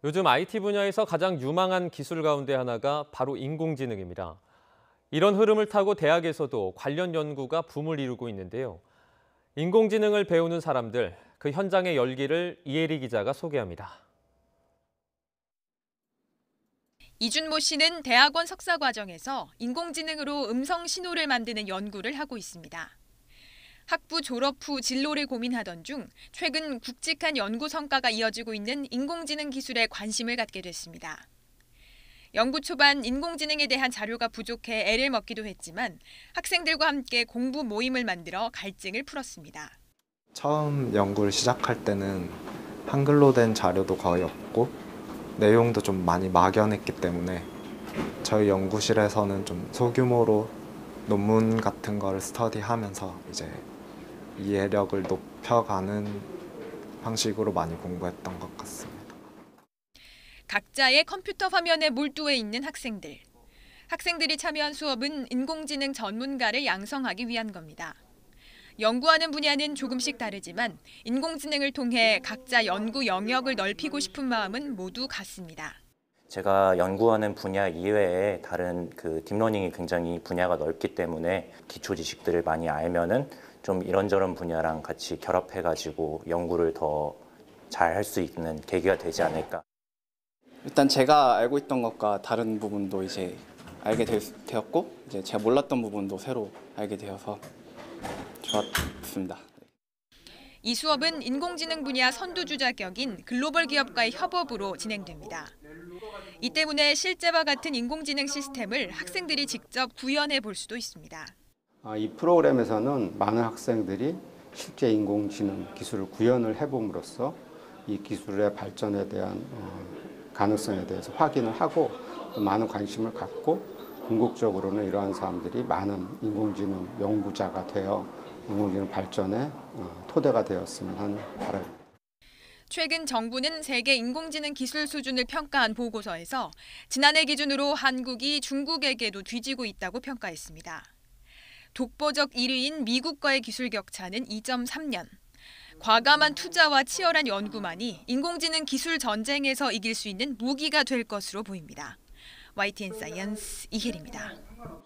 요즘 IT 분야에서 가장 유망한 기술 가운데 하나가 바로 인공지능입니다. 이런 흐름을 타고 대학에서도 관련 연구가 붐을 이루고 있는데요. 인공지능을 배우는 사람들, 그 현장의 열기를 이혜리 기자가 소개합니다. 이준모 씨는 대학원 석사 과정에서 인공지능으로 음성 신호를 만드는 연구를 하고 있습니다. 학부 졸업 후 진로를 고민하던 중 최근 굵직한 연구 성과가 이어지고 있는 인공지능 기술에 관심을 갖게 됐습니다. 연구 초반 인공지능에 대한 자료가 부족해 애를 먹기도 했지만 학생들과 함께 공부 모임을 만들어 갈증을 풀었습니다. 처음 연구를 시작할 때는 한글로 된 자료도 거의 없고 내용도 좀 많이 막연했기 때문에 저희 연구실에서는 좀 소규모로 논문 같은 거를 스터디하면서 이제 이해력을 높여가는 방식으로 많이 공부했던 것 같습니다. 각자의 컴퓨터 화면에 몰두해 있는 학생들. 학생들이 참여한 수업은 인공지능 전문가를 양성하기 위한 겁니다. 연구하는 분야는 조금씩 다르지만 인공지능을 통해 각자 연구 영역을 넓히고 싶은 마음은 모두 같습니다. 제가 연구하는 분야 이외에 다른 딥러닝이 굉장히 분야가 넓기 때문에 기초 지식들을 많이 알면은 좀 이런저런 분야랑 같이 결합해가지고 연구를 더 잘 할 수 있는 계기가 되지 않을까. 일단 제가 알고 있던 것과 다른 부분도 이제 알게 되었고 이제 제가 몰랐던 부분도 새로 알게 되어서 좋았습니다. 이 수업은 인공지능 분야 선두주자 격인 글로벌 기업과의 협업으로 진행됩니다. 이 때문에 실제와 같은 인공지능 시스템을 학생들이 직접 구현해 볼 수도 있습니다. 이 프로그램에서는 많은 학생들이 실제 인공지능 기술을 구현을 해봄으로써 이 기술의 발전에 대한 가능성에 대해서 확인을 하고 또 많은 관심을 갖고 궁극적으로는 이러한 사람들이 많은 인공지능 연구자가 되어 인공지능 발전의 토대가 되었으면 하는 바람입니다. 최근 정부는 세계 인공지능 기술 수준을 평가한 보고서에서 지난해 기준으로 한국이 중국에게도 뒤지고 있다고 평가했습니다. 독보적 1위인 미국과의 기술 격차는 2.3년. 과감한 투자와 치열한 연구만이 인공지능 기술 전쟁에서 이길 수 있는 무기가 될 것으로 보입니다. YTN 사이언스 이혜리입니다.